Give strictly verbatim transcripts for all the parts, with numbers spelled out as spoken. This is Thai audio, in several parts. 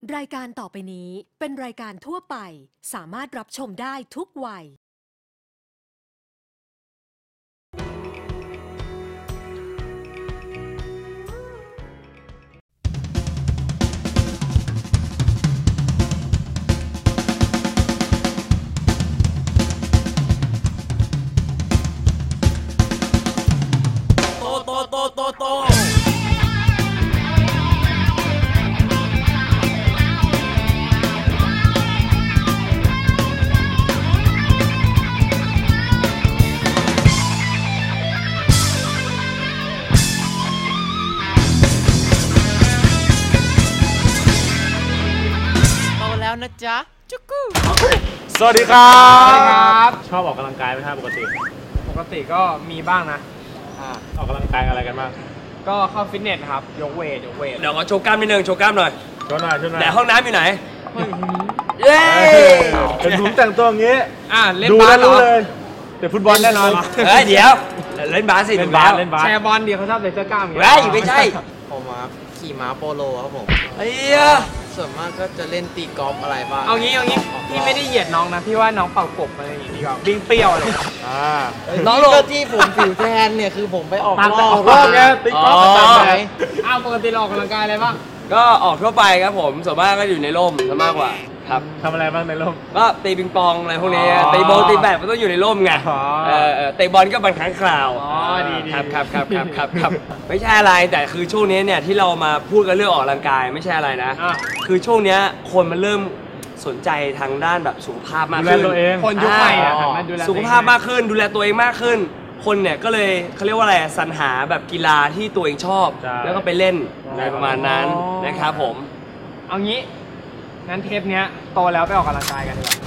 รายการต่อไปนี้เป็นรายการทั่วไปสามารถรับชมได้ทุกวัยโตโตโตโตโตนะจ๊ะจุกกูสวัสดีครับสวัสดีครับชอบออกกำลังกายไหมครับปกติปกติก็มีบ้างนะอ่าออกกำลังกายอะไรกันบ้างก็เข้าฟิตเนสครับยกเวทยกเวทเดี๋ยวขอโชว์กล้ามนิดนึงโชว์กล้ามหน่อยโชว์หน่อยโชว์หน่อยแต่ห้องน้ำอยู่ไหนเย้เป็นผมแต่งตัวอย่างนี้อ่าเล่นดูบาสรู้เลยเดี๋ยวฟุตบอลแน่นอนเฮ้ยเดี๋ยวเล่นบาสสิเล่นบาสเล่นบาสแชร์บอลเดี๋ยวเขาชอบใส่เสื้อกล้ามอย่างเงี้ยเฮ้ยไม่ใช่ผมครับขี่ม้าโปโลครับผมเฮ้ยส่วนมากก็จะเล่นตีกอล์ฟอะไรบ้างเอางี้เอางี้พี่ไม่ได้เหยียดน้องนะพี่ว่าน้องเป่ากบอะไรอย่างงี้ดีกว่าวิ่งเปรี้ยวอะไรอ่าน้องลงก็ที่ผมผิวแทนเนี่ยคือผมไปออกตามรไปอออบ กรอบไงติ๊กต๊อกอ๋อตามไปอ้าวปกติเราออกกำลังกายอะไรบ้างก็ออกทั่วไปครับผมส่วนมากก็อยู่ในร่มซะมากกว่าครับทำอะไรบ้างในร่มก็ตีปิงปองอะไรพวกนี้อ๋อตีบอลตีแบดมันต้องอยู่ในร่มไงอ๋อเออเออเตะบอลก็บางครั้งคราวอ๋อดีดีครับครับครับครับครับครับไม่ใช่อะไรแต่คือช่วงนี้เนี่ยที่เรามาพูดกันเรื่องออกกำลังกายไม่ใช่อะไรนะอ่ะคือช่วงเนี้ยคนมันเริ่มสนใจทางด้านแบบสุขภาพมากดูแลขึ้นตัวเองคนยุคใหม่อะอ่าหันมาดูแลสุขภาพมากขึ้นดูแลตัวเองมากขึ้น คนเนี่ยก็เลยเขาเรียกว่าอะไรสรรหาแบบกีฬาที่ตัวเองชอบใช่แล้วก็ไปเล่นอะไรประมาณนั้นนะครับผมเอางี้งั้นเทปเนี้ยโตแล้วไปออกกำลังกายกันดีกว่า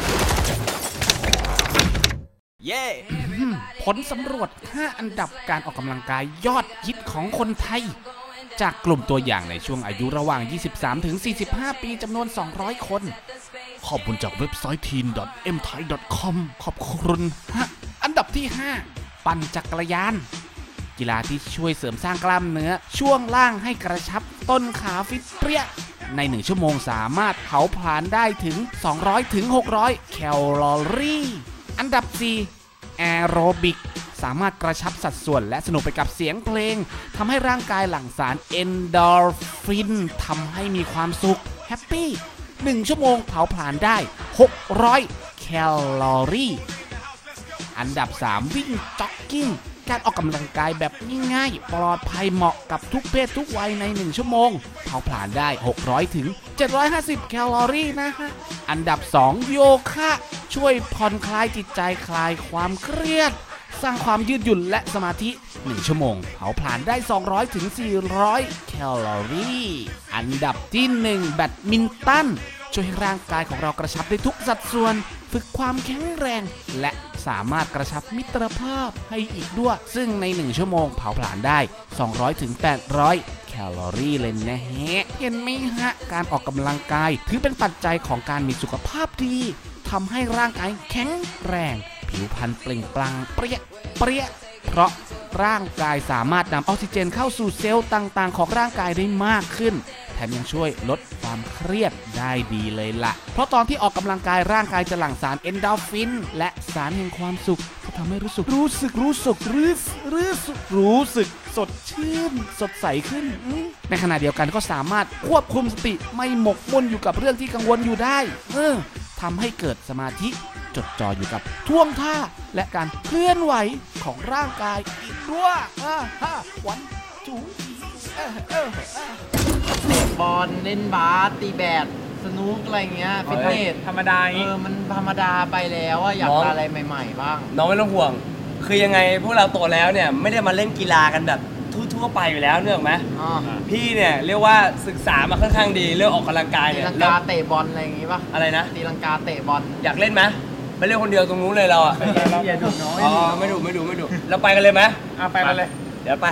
เย้ผลสำรวจห้าอันดับการออกกำลังกายยอดฮิตของคนไทยจากกลุ่มตัวอย่างในช่วงอายุระหว่าง ยี่สิบสามถึงสี่สิบห้า ปีจำนวน สองร้อย คนข้อมูลจากเว็บไซต์ ทีน ดอท เอ็ม ไทย ดอท คอม ขอบคุณฮะอันดับที่ ห้า ปั่นจักรยานกีฬาที่ช่วยเสริมสร้างกล้ามเนื้อช่วงล่างให้กระชับต้นขาฟิตเปรี้ยในหนึ่งชั่วโมงสามารถเผาผลาญได้ถึง สองร้อยถึงหกร้อย แคลอรี่ อันดับ สี่ แอโรบิกสามารถกระชับสัดส่วนและสนุกไปกับเสียงเพลงทำให้ร่างกายหลั่งสารเอนโดรฟินทำให้มีความสุขแฮปปี้หนึ่งชั่วโมงเผาผลาญได้หกร้อยแคลอรี่อันดับ สาม วิ่งจ็อกกิ้งการออกกำลังกายแบบง่ายๆปลอดภัยเหมาะกับทุกเพศทุกวัยในหนึ่งชั่วโมงเผาผลาญได้หกร้อยถึงเจ็ดร้อยห้าสิบแคลอรี่นะฮะอันดับ สอง โยคะช่วยผ่อนคลายจิตใจคลายความเครียดสร้างความยืดหยุ่นและสมาธิหนึ่งชั่วโมงเผาผลาญได้สองร้อยถึงสี่ร้อยแคลอรี่อันดับที่หนึ่งแบดมินตันช่วยให้ร่างกายของเรากระชับได้ทุกสัดส่วนฝึกความแข็งแรงและสามารถกระชับมิตรภาพให้อีกด้วยซึ่งในหนึ่งชั่วโมงเผาผลาญได้สองร้อยถึงแปดร้อยแคลอรี่เลยนะฮะเห็นไหมฮะการออกกำลังกายถือเป็นปัจจัยของการมีสุขภาพดีทำให้ร่างกายแข็งแรงผิวพรรณเปล่งปลั่งเปรี้ยเปรี้ยเพราะร่างกายสามารถนำออกซิเจนเข้าสู่เซลล์ต่างๆของร่างกายได้มากขึ้นแถมยังช่วยลดความเครียดได้ดีเลยล่ะเพราะตอนที่ออกกำลังกายร่างกายจะหลั่งสารเอนโดรฟินและสารแห่งความสุขจะทำให้รู้สึกรู้สึกรู้สึกรู้สึกรู้สึกรู้สึกสดชื่นสดใสขึ้นในขณะเดียวกันก็สามารถควบคุมสติไม่หมกมุ่นอยู่กับเรื่องที่กังวลอยู่ได้เออทำให้เกิดสมาธิจดจ่ออยู่กับท่วงท่าและการเคลื่อนไหวของร่างกายอีกด้วยอ่าฮะวันจูเออเออเตะบอลเล่นบาสตีแบดสนุกอะไรเงี้ยฟิตเนสธรรมดาอย่างเองี้อมันธรรมดาไปแล้วอะอยากอะไรใหม่ๆบ้างน้องไม่ต้องห่วงคือยังไงพวกเราโตแล้วเนี่ยไม่ได้มาเล่นกีฬากันแบบทั่วๆไปอยู่แล้วเนอะไหมอ๋อพี่เนี่ยเรียกว่าศึกษามาค่อนข้างดีเรื่องออกกำลังกายตีเนี่ยลังกาเตะบอลอะไรอย่างงี้ป่ะอะไรนะตีลังกาเตะบอลอยากเล่นไหมไปเล่นคนเดียวตรงนู้นเลยเราอ่ะอย่าดุน้อยอ๋อไม่ดูไม่ดูไม่ดูเราไปกันเลยไหมเอาไปกันเลยเดี๋ยวไป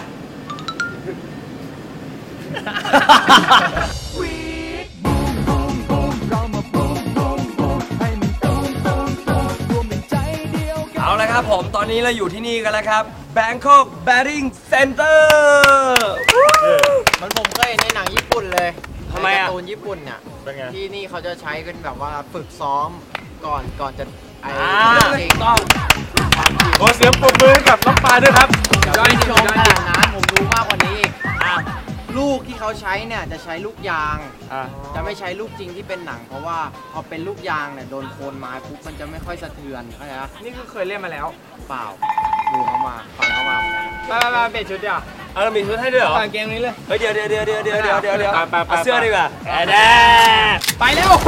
เอาละครับผมตอนนี้เราอยู่ที่นี่กันแล้วครับ Bangkok Batting Center มันผมเคยเห็นในหนังญี่ปุ่นเลยทำไมอะการ์ตูนญี่ปุ่นเนี่ยเป็นไงที่นี่เขาจะใช้เป็นแบบว่าฝึกซ้อมก่อนก่อนจะไอ้อ่าจริงต้องขอเสียงปรบมือให้กับน้องปลาด้วยครับเดี๋ยวไม่ชมขนาดนั้นผมรู้มากกว่านี้อีกลูกที่เขาใช้เนี่ยจะใช้ลูกยางอ่าจะไม่ใช้ลูกจริงที่เป็นหนัง เพราะว่าพอเป็นลูกยางเนี่ยโดนโคนไม้ปุ๊บมันจะไม่ค่อยสะเทือนเข้าใจปะนี่คือเคยเล่นมาแล้วเปล่าดูเขามาฟังเขามาเหมือนกันมามามาเปลี่ยนชุดเดี๋ยวเอาเรามีชุดให้ด้วยเหรอต่างเกงนี้เลยเฮ้ยเดี๋ยวเดี๋ยวเดี๋ยวเดี๋ยวเดี๋ยวเดี๋ยวเดี๋ยวเดี๋ยวไปไปไปเอาเสื้อดีกว่าแอดแดไปเร็ว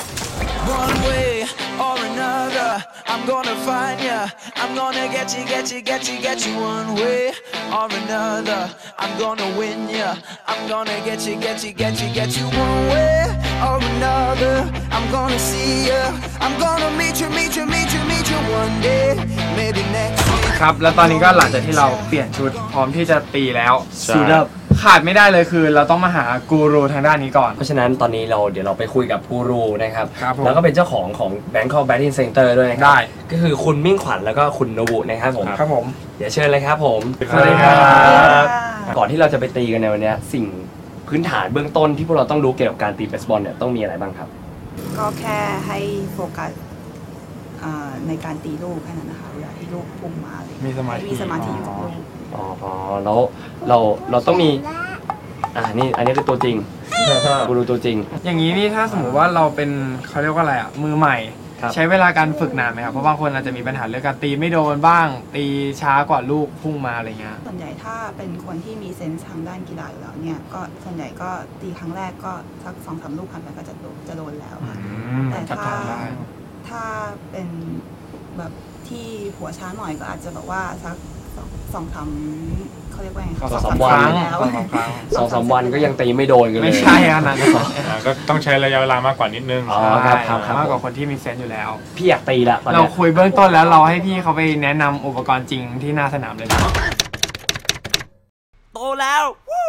One way or another, I'm gonna find ya. I'm gonna get you, get you, get you, get you. One way or another, I'm gonna win ya. I'm gonna get you, get you, get you, get you. One way or another, I'm gonna see ya. I'm gonna meet you, meet you, meet you, meet you one day, maybe next week. ครับแล้วตอนนี้ก็หลังจากที่เราเปลี่ยนชุดพร้อมที่จะตีแล้วใช่สุดยอดขาดไม่ได้เลยคือเราต้องมาหากูรูทางด้านนี้ก่อนเพราะฉะนั้นตอนนี้เราเดี๋ยวเราไปคุยกับกูรูนะครับครับผมแล้วก็เป็นเจ้าของของ Bangkok Batting Center ด้วยนะครัได้ก็คือคุณมิ่งขวัญแล้วก็คุณโนบุนะครับผมครับผมเดี๋ยวเชิญเลยครับผมสวัสดีครับก่อนที่เราจะไปตีกันในวันนี้สิ่งพื้นฐานเบื้องต้นที่พวกเราต้องรู้เกี่ยวกับการตีเบสบอลเนี่ยต้องมีอะไรบ้างครับก็แค่ให้โฟกัสอ่าในการตีลูกแค่นั้นนะคะอย่าให้ลูกพุ่งมาเลยมีสมาธิมีสมาธิอยู่กับลูกอ๋ออ๋อแล้วเราเราต้องมีอ่านี่อันนี้คือตัวจริงกูรูตัวจริงอย่างนี้นี่ถ้าสมมติว่าเราเป็นเขาเรียกว่าอะไรอ่ะมือใหม่ครับใช้เวลาการฝึกนานไหมครับเพราะบางคนอาจจะมีปัญหาเรื่องการตีไม่โดนบ้าง ตีช้ากว่าลูกพุ่งมาอะไรเงี้ยส่วนใหญ่ถ้าเป็นคนที่มีเซนส์ทางด้านกีฬาอยู่แล้วเนี่ยก็ส่วนใหญ่ก็ตีครั้งแรกก็สักสองสามลูกผ่านไปก็จะโดนจะโดนแล้วค่ะแต่จัดถ้าการได้ถ้าเป็นแบบที่หัวช้าหน่อยก็อาจจะแบบว่าสักสองสองสามเขาเรียกว่าไงคะสองสามวันครั้งแล้วสองสามครั้งสองสามวันก็ยังตีไม่โดนกันเลยไม่ใช่อันนั้นอ่าก็ต้องใช้ระยะเวลามากกว่านิดนึงอ๋อครับครับครับมากกว่าคนที่มีเซนส์อยู่แล้วพี่อยากตีละตอนเราเนี้ยคุยเบื้องต้นแล้วเราให้พี่เขาไปแนะนำอุปกรณ์จริงที่หน้าสนามเลยนะโตแล้ววู้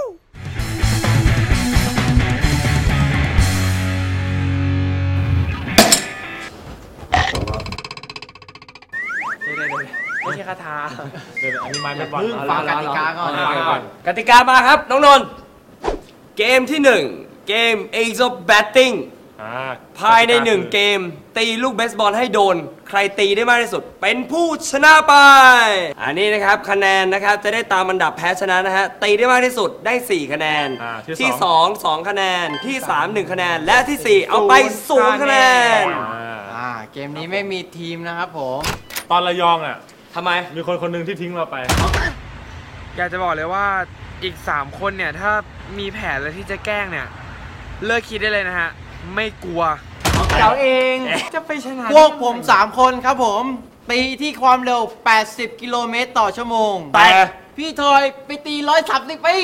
ไม่ใช่คาถาเดี๋ยวอันนี้ไม้เบสบอลพึ่งฟังกติกาก่อนฟังก่อนกติกามาครับ น้องนนท์เกมที่หนึ่งเกม Ace of Batting อ่าภายในหนึ่งเกม ตีลูกเบสบอลให้โดน ใครตีได้มากที่สุด เป็นผู้ชนะไป อันนี้นะครับคะแนนนะครับจะได้ตามอันดับแพ้ชนะนะฮะตีได้มากที่สุดได้สี่คะแนนอ่าที่ที่สสององสองคะแนนที่สามหนึ่งคะแนนและที่สี่เอาไปศูนย์คะแนนอ่าอ่าเกมนี้ไม่มีทีมนะครับผมตอนระยองอ่ะทำไมมีคนคนหนึ่งที่ทิ้งเราไปอยากจะบอกเลยว่าอีกสามคนเนี่ยถ้ามีแผนอะไรที่จะแกล้งเนี่ยเลิกคิดได้เลยนะฮะไม่กลัวเราเองจะไปชนะพวกผมสามคนครับผม ตีที่ความเร็ว แปดสิบ กิโลเมตรต่อชั่วโมงแต่พี่ทอยไปตีร้อยสามสิบปี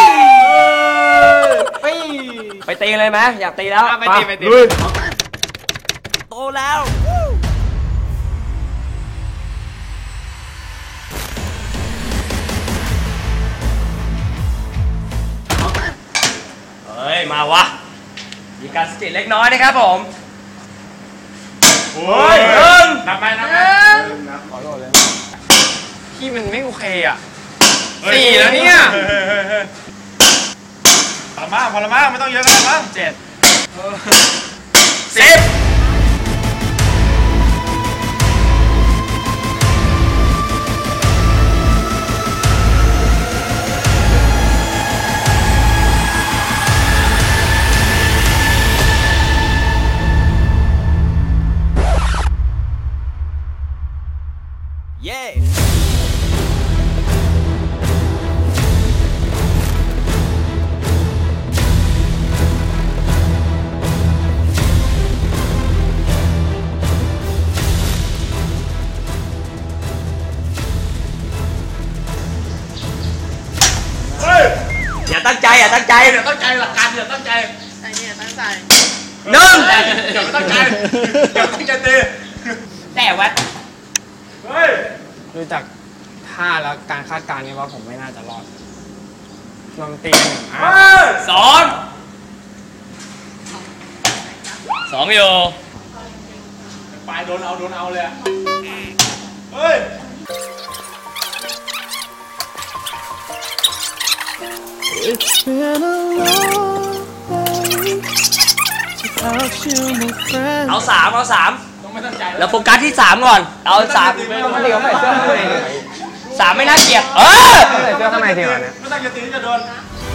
ปีไปตีเลยไหมอยากตีแล้วไปตีไปตีลุยโตแล้วเฮ้ย มาวะ มีการสะกิดเล็กน้อยนะครับผมโอ้ยหนึ่งนับไปนับไปพี่มันไม่โอเคอ่ะสี่แล้วเนี่ยเฮ้ยเฮ้ยเฮ้ยเฮ้ยพอละมากพอละมากไม่ต้องเยอะกันมั้งเจ็ดสิบเย้ อย่าตั้งใจอย่าตั้งใจอย่าตั้งใจหลักการอย่าตั้งใจไอ้เนี่ยตั้งใจหนึ่งอย่าตั้งใจอย่าตั้งใจตีแต่วัดเฮ้ยดูจากท่าแล้วการคาดการณ์เนี่ยว่าผมไม่น่าจะรอดลองตีหนึ่งอ่ะสองสองอยู่ปลายโดนเอาโดนเอาเลยอะเฮ้ย It's been a long day to เอาสามเอาสามแล้วโฟกัสที่สามก่อนเอาสามสามไม่น่าเกลียดเออใส่เสื้อข้างในทีก่อนเนี่ยไม่ตั้งใจตีจะโดน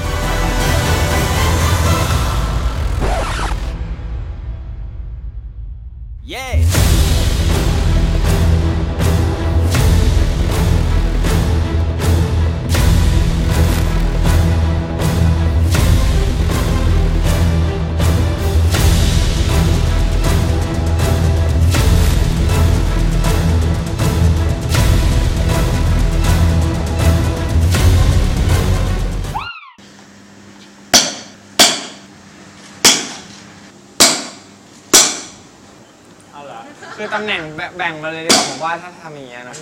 เย้คือตำแหน่งแบ่งมาเลยดีกว่าผมว่าถ้าทำอย่างเงี้ยนะ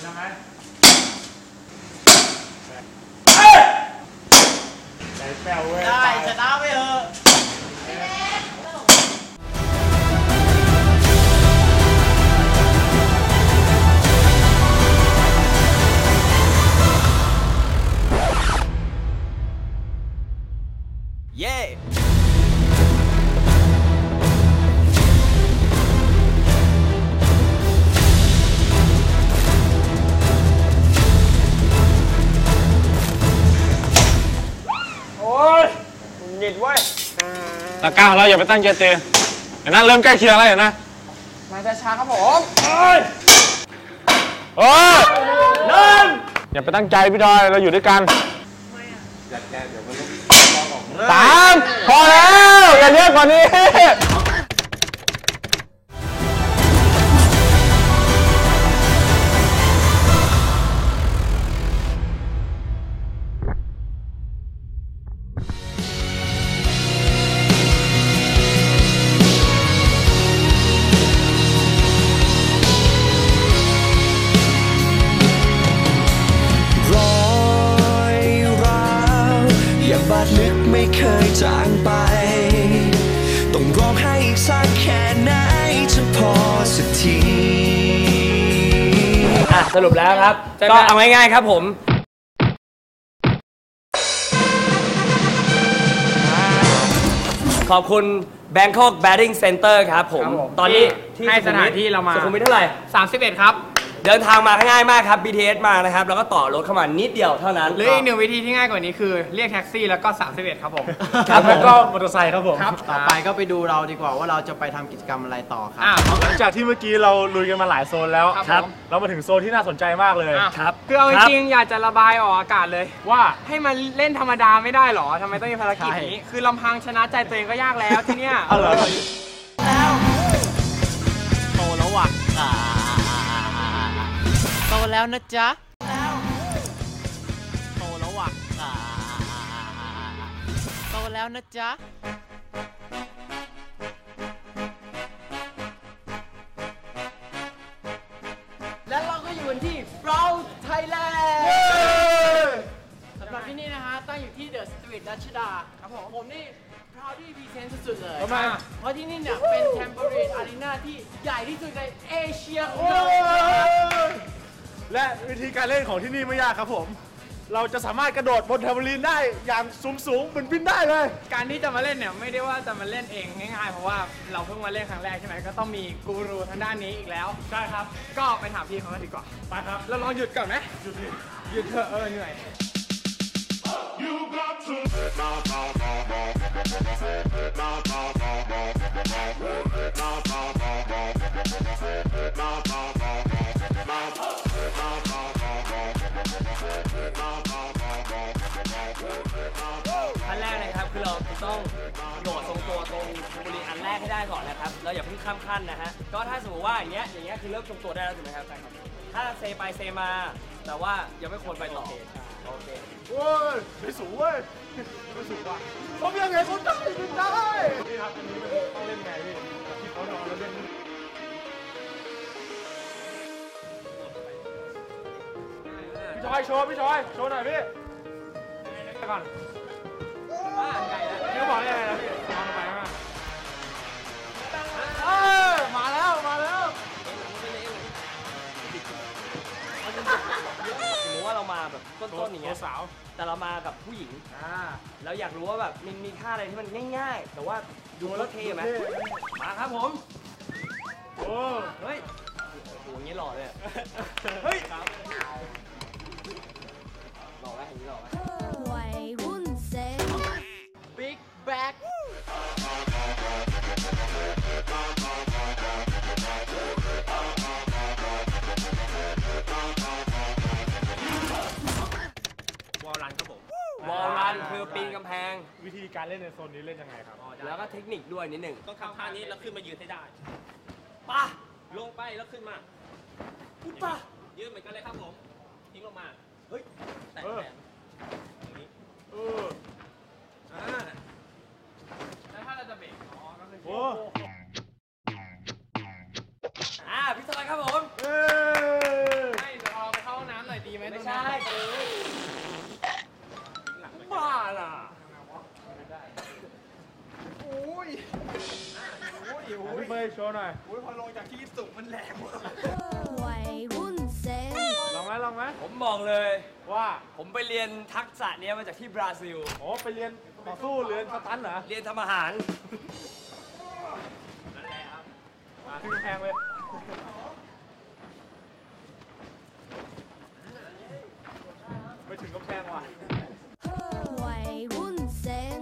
ได้ชนะไปเถอะเย้ตะก้าเราอย่าไปตั้งใจตีเห็นนะเริ่มใกล้เคียงแล้วเห็นนะมาช้าๆครับผมโอ้ยโอ้ยนั่นอย่าไปตั้งใจพี่ดอยเราอยู่ด้วยกันสามพอแล้วอย่าเยอะกว่านี้บาดลึกไม่เคยจางไปต้องร้องให้อีกสักแค่ไหนจะพอสักทีอ่ะสรุปแล้วครับก็เอาง่ายๆครับผมขอบคุณ Bangkok Batting Center ครับผมตอนนี้ให้สถานที่เรามาสุขุมวิทเท่าไหร่สามสิบเอ็ดครับเดินทางมาง่ายมากครับ บี ที เอส มานะครับแล้วก็ต่อรถเข้ามานิดเดียวเท่านั้นหรืออีกหนึ่งวิธีที่ง่ายกว่านี้คือเรียกแท็กซี่แล้วก็สามสิบเอ็ดครับผมครับแล้วก็มอเตอร์ไซค์ครับผมต่อไปก็ไปดูเราดีกว่าว่าเราจะไปทำกิจกรรมอะไรต่อครับหลังจากที่เมื่อกี้เราลุยกันมาหลายโซนแล้วครับเรามาถึงโซนที่น่าสนใจมากเลยครับคือเอาจริงๆอยากจะระบายออกอากาศเลยว่าให้มันเล่นธรรมดาไม่ได้หรอทำไมต้องมีภารกิจนี้คือลำพังชนะใจตัวเองก็ยากแล้วที่เนี้ยเอาเหรอโตแล้วว่ะโตแล้วนะจ๊ะโตแล้วว่ะโตแล้วนะจ๊ะและเราก็อยู่กันที่ Proud Thailand สำหรับที่นี่นะฮะตั้งอยู่ที่ The Street รัชดาครับผมผมนี่ Proud ที่พรีเซนต์สุดๆเลยเพราะที่นี่เนี่ยเป็น Tambourine Arena ที่ใหญ่ที่สุดในเอเชียของเราและวิธีการเล่นของที่นี่ไม่ยากครับผมเราจะสามารถกระโดดบนแทมโบลีนได้อย่างสูงสูงเหมือนบินได้เลยการที่จะมาเล่นเนี่ยไม่ได้ว่าจะมาเล่นเองง่ายๆเพราะว่าเราเพิ่งมาเล่นครั้งแรกใช่ไหมก็ต้องมีกูรูทางด้านนี้อีกแล้วใช่ครับก็ไปถามพี่เขากันดีกว่าไปครับเราลองหยุดก่อนไหมหยุดหยุดเถอะเออเหนื่อยขั้นแรกนะครับคือเราต้องโดดทรงตัวตรงบริเวณอันแรกให้ได้ก่อนนะครับเราอย่าเพิ่งข้ามขั้นนะฮะก็ถ้าสมมติว่าอย่างเงี้ยอย่างเงี้ยคือเริ่มทรงตัวได้แล้วถูกไหมครับถ้าเซไปเซมาแต่ว่ายังไม่ควรไปต่อโอเคเว้ยไม่สูงเว้ยไม่สูงว่ะผมยังไงคนได้ไม่ได้นี่ครับอันนี้มันต้องเล่นไงพี่ที่เขานอนแล้วเล่นพี่ชอยโชว์พี่ชอยโชว์หน่อยพี่ก่อนใหญ่แล้วพี่บอกยังไงนะพี่นอนลงไปมาเออมาแล้วมาแล้วสมมติว่าเรามาแบบต้นๆอย่างเงี้ยสาวแต่เรามากับผู้หญิงเราอยากรู้ว่าแบบมันมีท่าอะไรที่มันง่ายๆแต่ว่าดูแล้วเท่ไหมมาครับผมโอ้เฮ้ยโอ้โหอย่างนี้หล่อเลยเฮ้ยหล่อไหมอย่างนี้หล่อไหมวยวุ้นเส้น Big Back วอลลันครับผมวอลรันคือปีนกำแพงวิธีการเล่นในโซนนี้เล่นยังไงครับแล้วก็เทคนิคด้วยนิดหนึ่งต้องทำท่านี้แล้วขึ้นมายืนให้ได้ป่ะลงไปแล้วขึ้นมาปุ๊บป่ะยืนเหมือนกันเลยครับผมทิ้งลงมาเฮ้ยแตะเออแขนอย่างนี้เอออ่าแล้วถ้าเราจะเบรกอ๋อก็คือโอ้อ่าพี่ซอยครับผมเอ้ยให้เดี๋ยวเราไปเข้าห้องน้ำหน่อยดีไหมไม่ใช่ตรงนั้นบ้าล่ะพี่เฟยโชว์หน่อยวยวุ้นเส้นลองไหมลองไหมผมบอกเลยว่าผมไปเรียนทักษะเนี้ยมาจากที่บราซิลโอ้ไปเรียนต่อสู้เรียนสตันเหรอเรียนทำอาหารมาขึ้นกำแพงเลยไม่ถึงกำแพงว่ะวยวุ้นเส้น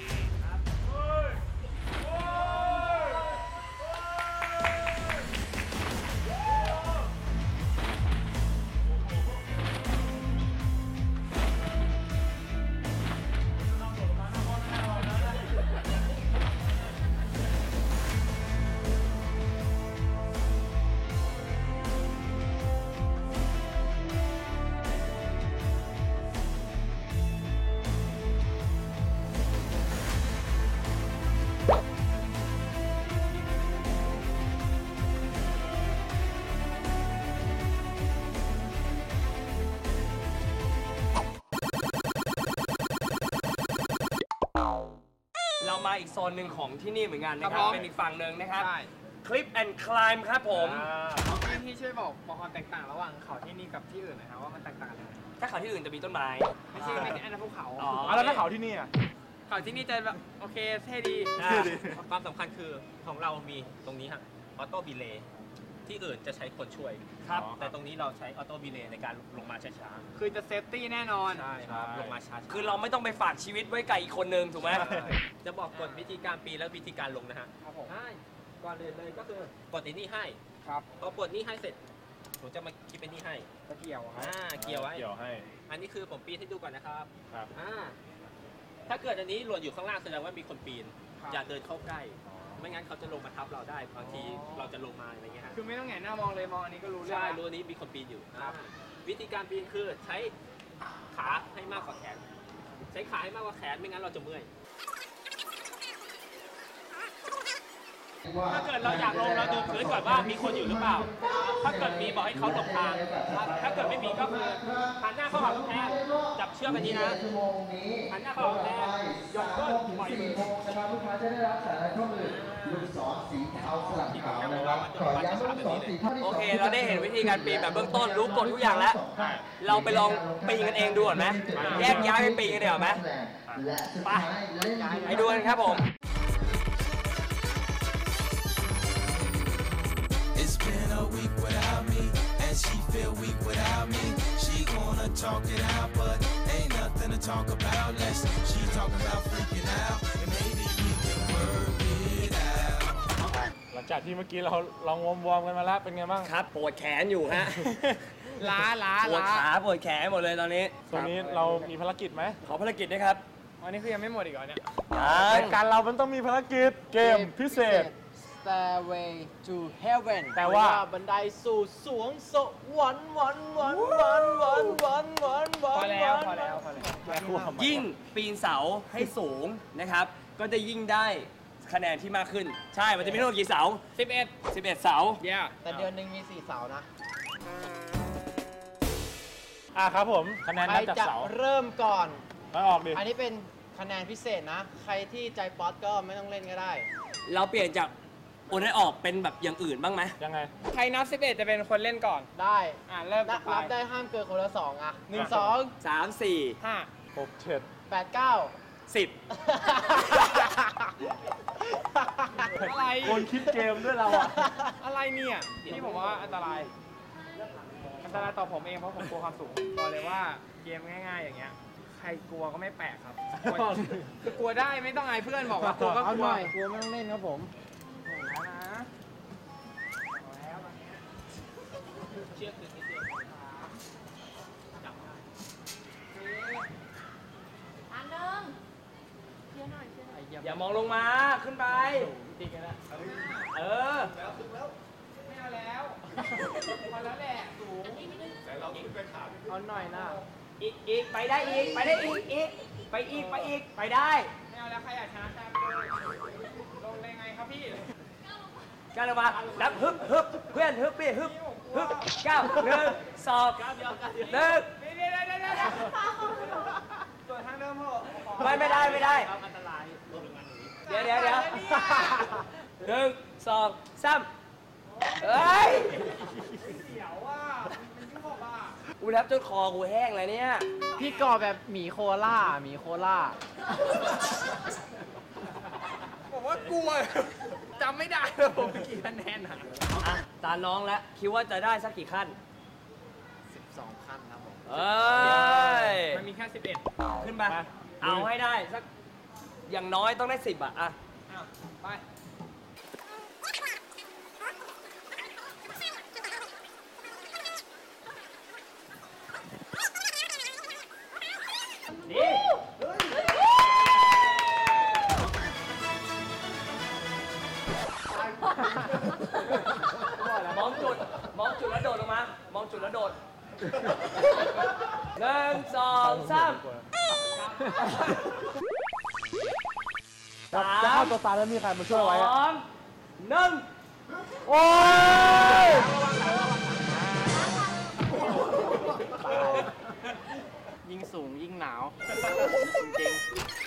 เรามาอีกโซนหนึ่งของที่นี่เหมือนกันนะครับ เป็นอีกฝั่งหนึ่งนะครับใช่คลิปแอนด์คลายครับผมพี่ที่ช่วยบอกบอกความแตกต่างระหว่างเขาที่นี่กับที่อื่นหนะครับว่ามันแตกต่างกันยังไงถ้าเขาที่อื่นจะมีต้นไม้ไม่ใช่ไม่ใช่อันนั้นภูเขาอ๋อเอาแล้วถ้าเขาที่นี่อ่ะเขาที่นี่จะแบบโอเคเท่ดีอ่าความสำคัญคือของเรามีตรงนี้ฮะออโต้บีเลย์ที่อื่นจะใช้คนช่วยครับแต่ตรงนี้เราใช้ออโต้บีเลย์ในการลงมาช้าคือจะเซฟตี้แน่นอนๆใช่ครับลงมาช้าๆคือเราไม่ต้องไปฝากชีวิตไว้กับอีกคนนึงถูกไหมจะบอกกฎวิธีการปีนและวิธีการลงนะฮะครับผมใช่ก่อนเลยเลยก็คือกดไอ้นี่ให้ครับพอกดนี่ให้เสร็จผมจะมาคิดเป็นนี่ให้ตะเกียวครับอ่าเกี่ยวไว้เกี่ยวให้อันนี้คือผมปีนให้ดูก่อนนะครับครับอ่าถ้าเกิดอันนี้หล่นอยู่ข้างล่างแสดงว่ามีคนปีนครับอย่าเดินเข้าใกล้ ไม่งั้นเขาจะลงมาทับเราได้บางทีเราจะลงมาอะไรเงี้ยฮะคือไม่ต้องแหงนหน้ามองเลยมองอันนี้ก็รู้เรื่องใช่แล้วรู้อันนี้มีคนปีนอยู่ครับอ่าวิธีการปีนคือใช้ขาให้มากกว่าแขน ใช้ขาให้มากกว่าแขนไม่งั้นเราจะเมื่อย ถ้าเกิดเราอยากลงเราดูพื้นก่อนว่ามีคนอยู่หรือเปล่า ถ้าเกิดมีบอกให้เขาหลบทาง ถ้าเกิดไม่มีก็คือหันหน้าเข้าหากำแพงจับเชือกอันนี้นะหันหน้าเข้าหากำแพงหย่อนก้นปล่อยมือนะครับลูกค้าจะได้รับสารข้อมือลูกศรสีเทาสลับขาวนะครับขอย้ำลูกศรสีเทาที่โอเค เราได้เห็นวิธีการปีนแบบเบื้องต้น รู้กฎทุกอย่างแล้ว เราไปลองปีนกันเองดูก่อนไหมแยกย้ายไปปีนกันเดี๋ยวาไหมและสุดท้ายเล่นไปดูกันครับผม It's been a week without me, and she feel weak without me. She wanna talk it out, but ain't nothing to talk about. Let's she talking about freaking out, and maybe we can work it out. หลังจากที่เมื่อกี้เราลองวอร์มวอร์มกันมาแล้วเป็นไงบ้างครับปวดแขนอยู่ฮะล้าล้าปวดล้าขาปวดแขนหมดเลยตอนนี้ตรงนี้เรามีภารกิจไหมขอภารกิจด้วยครับอันนี้คือยังไม่หมดอีกเหรอเนี่ยรายการเรามันต้องมีภารกิจเกมพิเศษ Stairway to Heaven แต่ว่าบันไดสู่สวงสวรรค์วันวันวันวันวันวันวันพอแล้วพอแล้วพอแล้วยิ่งปีนเสาให้สูงนะครับ ก็จะยิ่งได้คะแนนที่มากขึ้น ใช่ มันจะมีทั้งหมดกี่เสาสิบเอ็ดสิบเอ็ดเสาเย้แต่เดือนหนึ่งมีสี่เสานะอ่ะครับผมคะแนนใครนับจากจะเสาเริ่มก่อนมาออกดิอันนี้เป็นคะแนนพิเศษนะ ใครที่ใจป๊อตก็ไม่ต้องเล่นก็ได้เราเปลี่ยนจากโอนให้ออกเป็นแบบอย่างอื่นบ้างไหมยังไงใครนับสิบเอ็ดจะเป็นคนเล่นก่อนได้อ่าเริ่มนัจากบไปรับได้ห้ามเกินคนละสองอ่ะหนึ่งสองสามสี่ห้าหกเจ็ดแปดเก้าสิบอะไรคนคิดเกมด้วยเราอะอะไรเนี่ยนี่ผมว่าอันตรายอันตรายต่อผมเองเพราะผมกลัวความสูงบอกเลยว่าเกมง่ายๆอย่างเงี้ยใครกลัวก็ไม่แปลกครับกลัวคือกลัวได้ไม่ต้องอายเพื่อนบอกว่ากลัวก็กลัวกลัวไม่ต้องเล่นครับผมแล้วนะเชือกคือนิดเดียวจับได้อันหนึ่งเชื่อหน่อยเชื่อหน่อยอย่ามองลงมาขึ้นไปจริงๆนะเออไม่เอาแล้วพอแล้วแหละสูงแต่เราขึ้นไปขาเอาหน่อยนะอีกอีกไปได้อีกไปได้อีกอีกไปอีกไปอีกไปได้ไม่เอาแล้วใครอยากชนะตามเลยลงได้ไงครับพี่ก้าวลงมานับฮึบฮึบเพื่อนฮึบพี่ฮึบฮึบก้าวหนึ่งสองหนึ่งเดี๋ยวเดี๋ยวเดี๋ยวเดี๋ยวตัวทางเดิมเหรอไม่ไม่ได้ไม่ได้อันตรายเดี๋ยวเดี๋ยวเดี๋ยวหนึ่งสองสามเอ้ยเสียวอ่ะมันยุ่งอ่ะกูแทบจนคอกูแห้งเลยเนี่ยพี่ก่อแบบหมีโคล่าหมีโคล่าบอกว่ากลัวจำไม่ได้เลยผมกี่คะแนนอ่ะอ่ะตาน้องแล้วคิดว่าจะได้สักกี่ขั้นสิบสองขั้นครับผมเอ้ยมันมีแค่สิบเอ็ดขึ้นไปเอาให้ได้สักอย่างน้อยต้องได้สิบอ่ะอ่ะอ้าวไปดี มองจุด มองจุดแล้วโดดลงมา มองจุดแล้วโดดหนึ่งสองสามสาจะเข้าม ตัวตายแล้วมีใครมาช่วยไว้สอะองหนึ่งโอ้ยยิ่งสูงยิ่งหนาว จริง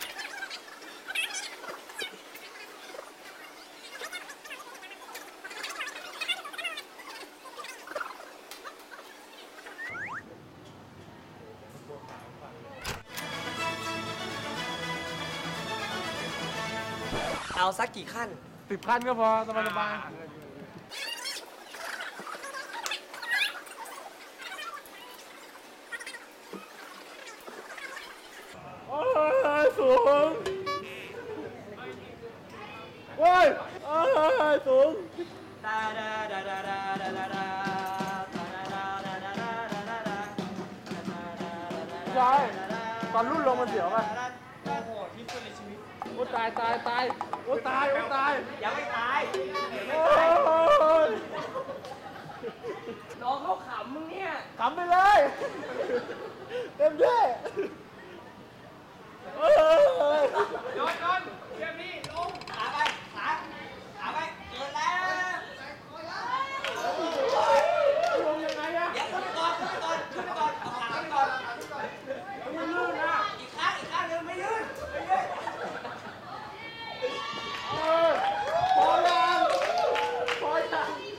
เอาสักกี่ขั้นสิบขั้นก็พอสบายสบายโอ้ยสูงโอ้ยโอ้ยสูงดาดาดาดาดาดาดาดาใช่ตอนรุ่นลงมันเสียวป่ะโอ้โหที่สุดในชีวิตโอ้ตายตายตายโอ้ตายโอ้ตายยังไม่ตายโอ้ยน้องเขาขำมึงเนี่ยขำไปเลยเต็มที่โอ้ยโดนโดนเดี๋ยวนี้ลงขาไปขาขาไปเกินแล้วลงยังไงอะเดี๋ยวขึ้นไปก่อนขึ้นไปก่อนขึ้นไปก่อนเอาขาขึ้นไปก่อนมันลื่นนะอีกข้างอีกข้างหนึงไม่ลื่นไม่ลื่นเออพอยังพอยัง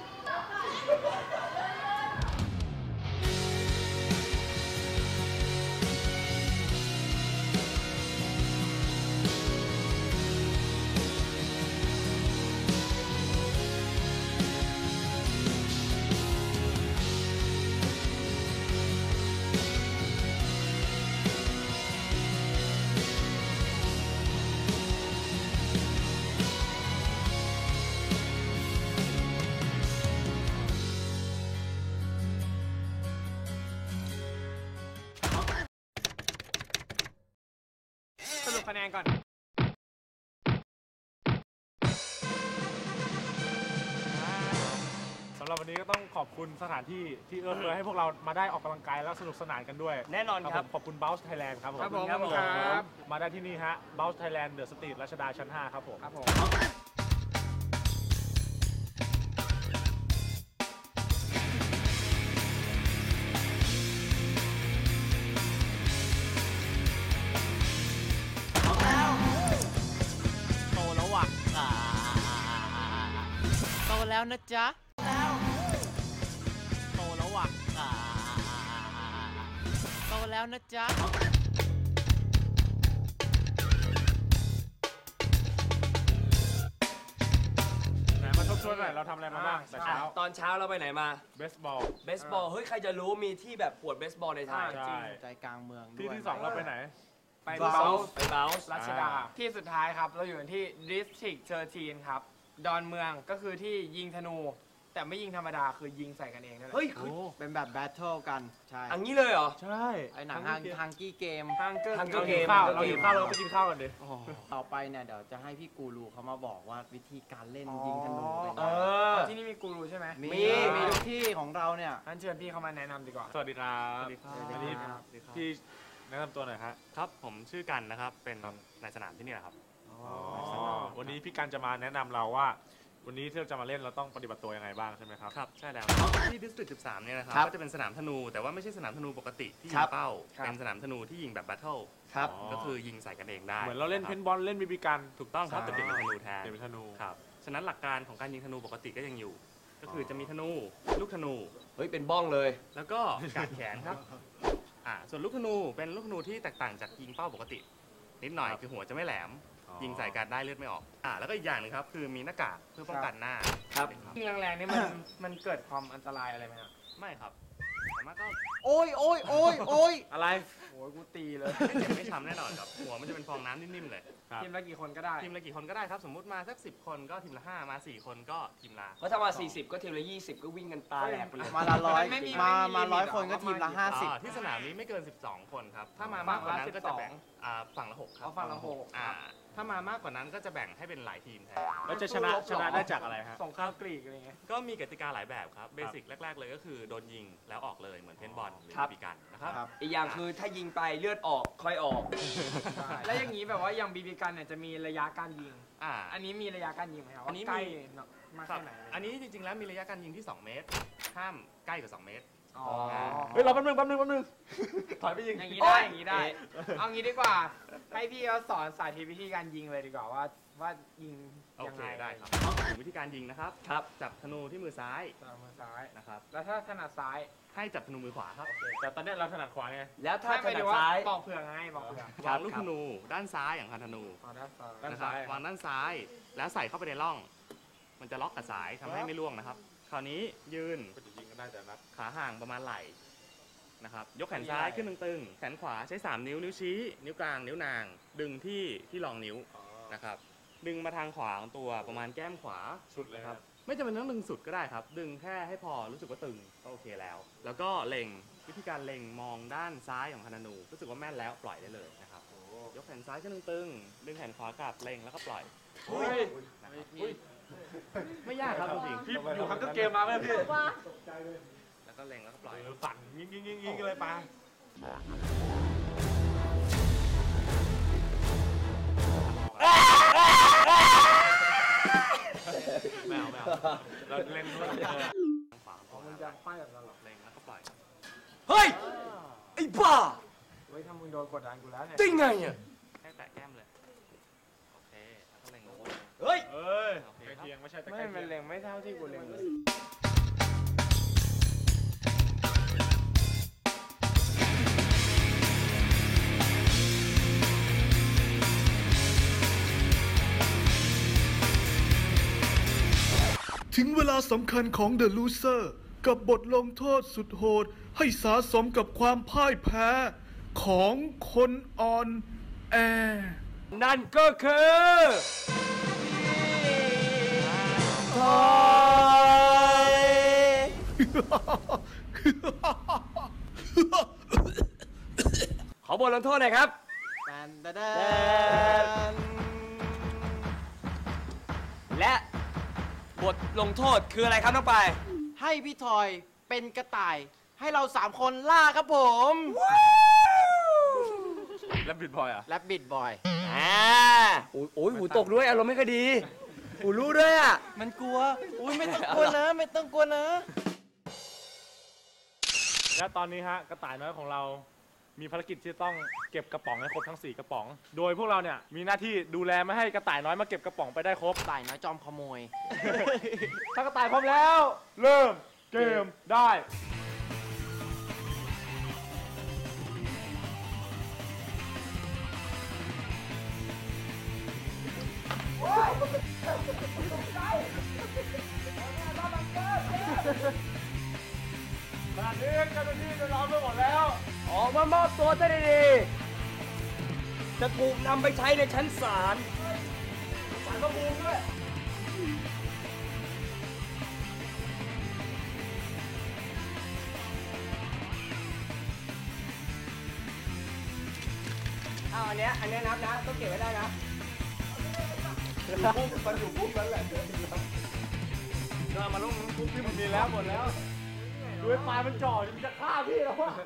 สรุปคะแนนก่อนสำหรับวันนี้ก็ต้องขอบคุณสถานที่ที่เอื้อเฟื้อให้พวกเรามาได้ออกกำลังกายแล้วสนุกสนานกันด้วยแน่นอนครับผมขอบคุณ Bounce Thailand ครับผมครับผมครับผมครับมาได้ที่นี่ฮะ Bounce Thailand The Street รัชดาชั้นห้าครับผมครับผมโตแล้วว่ะโตแล้วนะจ๊ะ โตแล้วว่ะโตแล้วนะจ๊ะวนหน่อยเราทำอะไรมาบ้างแต่เช้าตอนเช้าเราไปไหนมาเบสบอลเบสบอล เฮ้ย ใครจะรู้มีที่แบบขวดเบสบอลในไทยใช่ใจกลางเมืองด้วยที่ที่สองเราไปไหนไปเบาเบาไปเบลส์รัชดา ที่สุดท้ายครับ เราอยู่ที่ District สิบสาม ครับ ดอนเมืองก็คือที่ยิงธนู แต่ไม่ยิงธรรมดาคือยิงใส่กันเองนั่นแหละเฮ้ยเป็นแบบแบทเทิลกัน ใช่อันนี้เลยเหรอใช่ไอหนังทางทางกี้เกมทางเกอร์ทางเกอเราร์หิวข้าวเราหิวข้าวเราก็ไปกินข้าวกันดิต่อไปเนี่ยเดี๋ยวจะให้พี่กูรูเขามาบอกว่าวิธีการเล่นยิงธนูเป็นเอยังไงอที่นี่มีกูรูใช่ไหมมีมีทุกที่ของเราเนี่ยงั้นเชิญพี่เข้ามาแนะนำดีกว่าสวัสดีครับสวัสดีครับอันนี้พี่แนะนำตัวหน่อยฮะครับผมชื่อกันนะครับเป็นนายสนามที่นี่แหละครับวันนี้พี่กันจะมาแนะนำเราว่า วันนี้ที่เราจะมาเล่นเราต้องปฏิบัติตัวยังไงบ้างใช่ไหมครับครับใช่แล้วที่ District สิบสามเนี่ยนะครับครับก็จะเป็นสนามธนูแต่ว่าไม่ใช่สนามธนูปกติที่คยิรังบเป้าครับเป็นสนามธนูที่ยิงแบบแบทเทิลครับก็คือยิงใส่กันเองได้เหมือนเราเล่นเพะนคบอลเล่นบีบีกันถูกต้องครับแต่เปลี่ยนเป็นธนูแทนเปลี่ยนเป็นธนูครับฉะนั้นหลักการของการยิงธนูปกติก็ยังอยู่ ก็คือจะมีธนูลูกธนูเฮ้ย เป็นบ้องเลยแล้วก็กาดแขนครับอ่าส่วนลูกธนูเป็นลูกธนูที่แตกต่างจากยิงเป้าปกติ นิดหน่อยคือหัวจะไม่แหลม ยิงใส่กันได้เลือดไม่ออกอ่าแล้วก็อีกอย่างหนึงครับคือมีหน้ากากเพื่อป้องกันหน้าครับยิงแรงๆนี่มันมันเกิดความอันตรายอะไรไหมครับไม่ครับสามารถก็โอ้ยโอ้ยโอ้ยโอ้ยอะไรโอ้ยกูตีเลยไม่เจ็บไม่ช้ำแน่นอนครับหัวมันจะเป็นฟองน้ำนิ่มๆเลยครับทีมละกี่คนก็ได้ทีมละกี่คนก็ได้ครับ สมมุติมาสักสิบคนก็ทีมละห้ามาสี่คนก็ทีมละเพราะถ้ามา สี่สิบ ก็ทีมละ ยี่สิบ ก็วิ่งกันตาแหลกไปเลยมาละร้อยไม่มีมาไม่มีมาร้อยลิมิตคนก็หรอทีมละห้าสิบอ่าที่สนามนี้ไม่เกินสิบสองคนครับถ้ามามากกว่านั้นก็จะแบ่งอ่าฝั่งละหกครับเอาฝั่งละหกอ่าถ้ามามากกว่านั้นก็จะแบ่งให้เป็นหลายทีมแทนแล้วจะชนะชนะได้จากอะไรฮะสงครามกรีกอะไรเงี้ยก็มีกติกาหลายแบบครับเบสิกแรก ๆ เลยก็คือโดนยิงแล้วออกเลยเหมือนเพนบอลหรือครับบีกันนะครับครับอีกอย่างคือถ้ายิงไปเลือดออกค่อยออกแล้วอย่างนี้แบบว่าอย่างบีบีกันเนี่ยจะมีระยะการยิงอ่าอันนี้มีระยะการยิงไหมครับอันนี้ว่าใกล้มีเนอะมากครับแค่ไหนอะไรอันนี้จริงๆแล้วมีระยะการยิงที่สองเมตรห้ามใกล้กว่าสองเมตรอ๋อเฮ้ยเราแป๊บนึงแป๊บนึงแป๊บนึงถอยไปยิงอย่างนี้ได้อย่างนี้ได้ เอางี้ดีกว่า ให้พี่เขาสอนสาธิตวิธีการยิงเลยดีกว่าว่าว่ายิงโอยังเคไงได้ครับถึงวิธีการยิงนะครับครับจับธนูที่มือซ้ายตามมือซ้ายนะครับแล้วถ้าถนัดซ้ายให้จับธนูมือขวาครับแต่ตอนเนี้ยเราถนัดขวาไงแล้วถ้าถไม่นัได้ดว่าซ้ายบอกเผื่อไงบอกเผื่อวางลูกธนูด้านซ้ายอย่างคันธนูเอาด้านซ้ายด้านนะครับซ้ายวางด้านซ้ายแล้วใส่เข้าไปในร่อง มันจะล็อกกับสายทำให้ไม่ล่วงนะครับ คราวนี้ยืนก็จะยิงกันได้แต่นัดขาห่างประมาณไหล่นะครับยกแขนซ้ายขึ้นตึงๆแขนขวาใช้สามนิ้วนิ้วชี้ นิ้วกลางนิ้วนาง ดึงที่ที่รองนิ้วนะครับดึงมาทางขวาของตัวประมาณแก้มขวาสุดเลยครับไม่จำเป็นต้องดึงสุดก็ได้ครับ ดึงแค่ให้พอรู้สึกว่าตึงก็โอเคแล้ว แล้วก็เล็งวิธีการเล็งมองด้านซ้ายของคันธนูรู้สึกว่าแม่นแล้วปล่อยได้เลยนะครับยกแขนซ้ายขึ้นตึงๆดึงแขนขวากลับเล็งแล้วก็ปล่อยเฮ้ยนะครับไม่ยากครับจริงพี่อยู่ฮังเกอร์เกมมาไหมพี่ๆแล้วก็เล็งแล้วก็ปล่อยเออสั่นยิงยิงยิงยิงเลยปาไม่เอาไม่เอาเราเล่นด้วยทางขวาของมึตังวจะไฟแบบนั้นเหรอเล็งแล้วก็ปล่อยเฮ้ย ไอ้บ้าเฮ้ยถ้ามึงโดนกดดันกูแล้วเนี่ยจริงไงอ่ะแค่แตะแก้มเลย โอเค แล้วก็เล็งลงเฮ้ยเอ้ยโอเคใกล้ครับเคียงไม่ใช่แต่ไม่ใกล้มันเคียงเล็งไม่เท่าที่กูเล็งเลยถึงเวลาสำคัญของ The Loser กับบทลงโทษสุดโหดให้สะสมกับความพ่ายแพ้ของคนอ่อนแอนั่นก็คือทอยขอบทลงโทษหน่อยครับแดนแดนแดนและบทลงโทษคืออะไรครับน้องปายให้พี่ทอยเป็นกระต่าย ให้เราสามคนล่าครับผมแล้วบิดบอยอ่ะและบิดบอยอ่าโอ้ยโอ้ยหูตกด้วยอารมณ์ไม่ค่อยดีหูรู้ด้วยอ่ะมันกลัว อุ้ยไม่ต้องกลัวนะ ไม่ต้องกลัวนะและตอนนี้ฮะกระต่ายน้อยของเรา มีภารกิจที่ต้องเก็บกระป๋องให้ครบทั้งสี่กระป๋อง โดยพวกเราเนี่ยมีหน้าที่ดูแลไม่ให้กระต่ายน้อยมาเก็บกระป๋องไปได้ครบต่ายน้อยจอมขโมยถ้ากระต่ายพร้อมแล้ว เริ่มเกมได้ขณะนี้เจ้าหน้าที่จะล้อมไปหมดแล้วออกมามอบตัวซะดีๆจะถูกนำไปใช้ในชั้นศาลศาลพระภูมิด้วยอ้าวอันเนี้ยอันเนี้ยนับนะต้องเก็บไว้ได้นะมันอยู่ปุ๊บแล้วแหละเรามาลงปุ๊บที่มันมีแล้วหมดแล้วดูไอ้ปลายมันจ่อมันจะฆ่าพี่แล้วว่ะ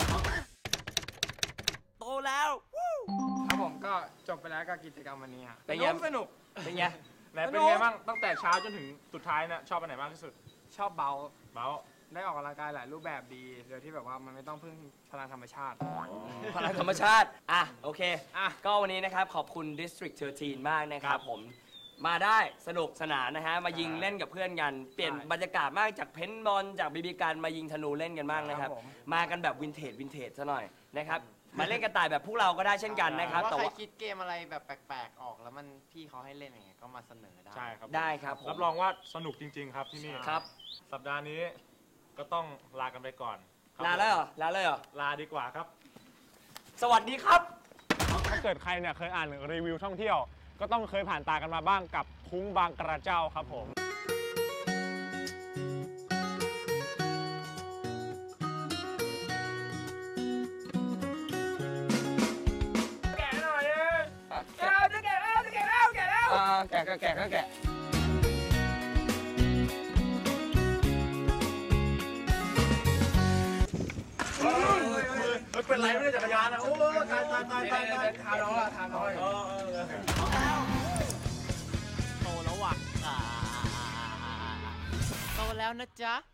โตแล้วครับผมก็จบไปแล้วกับกิจกรรมวันนี้เป็นไงสนุกเป็นไงไหนเป็นไงบ้างตั้งแต่เช้าจนถึงสุดท้ายเนี่ยชอบอันไหนมากที่สุดชอบเบาเบาได้ออกกำลังกายหลายรูปแบบดีโดยที่แบบว่ามันไม่ต้องพึ่งพลังธรรมชาติพลังธรรมชาติอ่ะโอเคอ่ะก็วันนี้นะครับขอบคุณ District สิบสาม มากนะครับผมมาได้สนุกสนานนะฮะมายิงเล่นกับเพื่อนกันเปลี่ยนบรรยากาศมากจากเพนบอลจากบีบีกันมายิงธนูเล่นกันบ้างนะครับมากันแบบวินเทจวินเทจซะหน่อยนะครับมาเล่นกระต่ายแบบพวกเราก็ได้เช่นกันนะครับแต่ว่าใครว่าคิดเกมอะไรแบบแปลกๆออกแล้วมันพี่เขาให้เล่นอย่างเงี้ยก็มาเสนอได้ใช่ครับได้ครับผมรับรองว่าสนุกจริงๆครับที่นี่ครับสัปดาห์นี้ก็ต้องลากันไปก่อนลาแล้วเหรอลาเลยเหรอลาดีกว่าครับสวัสดีครับถ้าเกิดใครเนี่ยเคยอ่านรีวิวท่องเที่ยวก็ต้องเคยผ่านตากันมาบ้างกับคุ้งบางกระเจ้าครับผมแกะหน่อยเองแกะจะแกะแล้วจะแกะแล้วแกะแล้วอ่าแกะก็แกะก็แกะเป็นไรไม่ได้จักรยานนะโอ้ตายตายตายตายตายทานน้องละทานน้องโตแล้วว่ะโตแล้วนะจ๊ะ